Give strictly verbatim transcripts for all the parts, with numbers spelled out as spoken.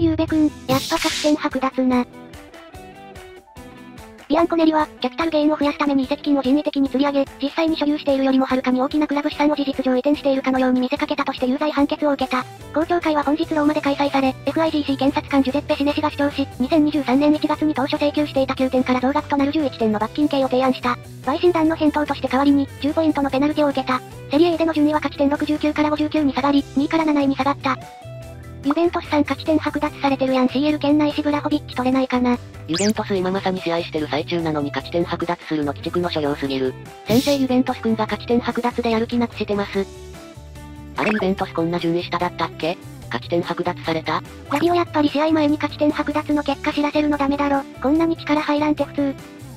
ゆうべくん、やっぱ勝ち点剥奪な。ビアンコネリは、キャピタルゲインを増やすために移籍金を人為的に釣り上げ、実際に所有しているよりもはるかに大きなクラブ資産を事実上移転しているかのように見せかけたとして有罪判決を受けた。公聴会は本日ローマで開催され、エフアイジーシー 検察官ジュゼッペ・シネ氏が主張し、にせんにじゅうさんねんいちがつに当初請求していたきゅうてんから増額となるじゅういってんの罰金刑を提案した。陪審団の返答として代わりに、じゅうポイントのペナルティを受けた。セリエ A での順位は勝ち点ろくじゅうきゅうからごじゅうきゅうに下がり、にいからなないに下がった。ユベントスさん勝ち点剥奪されてるやん。 シーエル 圏内しブラホビッチ取れないかな。 ユベントス今まさに試合してる最中なのに勝ち点剥奪するの鬼畜の所要すぎる。先生ユベントスくんが勝ち点剥奪でやる気なくしてます。あれユベントスこんな順位下だったっけ？勝ち点剥奪された？ ラビオやっぱり試合前に勝ち点剥奪の結果知らせるのダメだろ。こんなに力入らんって普通。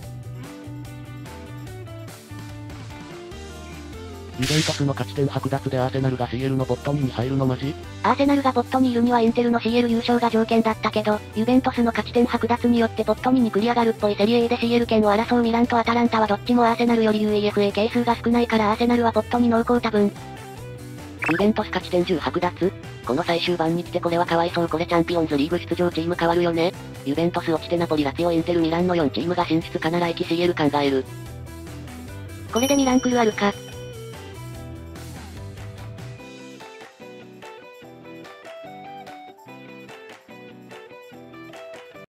ユベントスの勝ち点剥奪でアーセナルが シーエル のボットにに入るのマジ？ アーセナルがボットにいるにはインテルの シーエル 優勝が条件だったけど、ユベントスの勝ち点剥奪によってボットにに繰り上がるっぽい。セリエ A で シーエル 圏を争うミランとアタランタはどっちもアーセナルより ユーイーエフエー 係数が少ないからアーセナルはボットに濃厚多分。ユベントス勝ち点じゅう剥奪？この最終盤に来てこれはかわいそう。これチャンピオンズリーグ出場チーム変わるよね。ユベントス落ちてナポリラツィオインテルミランのよんチームが進出かな。来季 シーエル 考える。これでミラン来るあるか。